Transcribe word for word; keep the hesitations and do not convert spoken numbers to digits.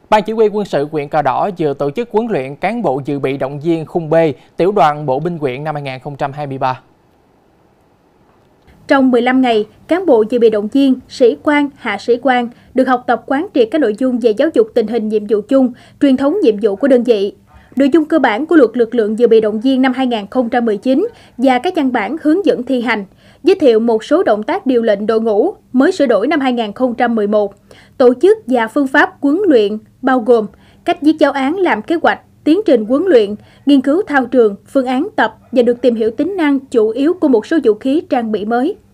Ban Chỉ huy quân sự huyện Cờ Đỏ vừa tổ chức huấn luyện cán bộ dự bị động viên khung B, tiểu đoàn bộ binh huyện năm hai nghìn không trăm hai mươi ba. Trong mười lăm ngày, cán bộ dự bị động viên, sĩ quan, hạ sĩ quan được học tập quán triệt các nội dung về giáo dục tình hình nhiệm vụ chung, truyền thống nhiệm vụ của đơn vị. Nội dung cơ bản của luật lực lượng dự bị động viên năm hai nghìn không trăm mười chín và các văn bản hướng dẫn thi hành, giới thiệu một số động tác điều lệnh đội ngũ mới sửa đổi năm hai nghìn không trăm mười một, tổ chức và phương pháp huấn luyện bao gồm cách viết giáo án làm kế hoạch, tiến trình huấn luyện, nghiên cứu thao trường, phương án tập và được tìm hiểu tính năng chủ yếu của một số vũ khí trang bị mới.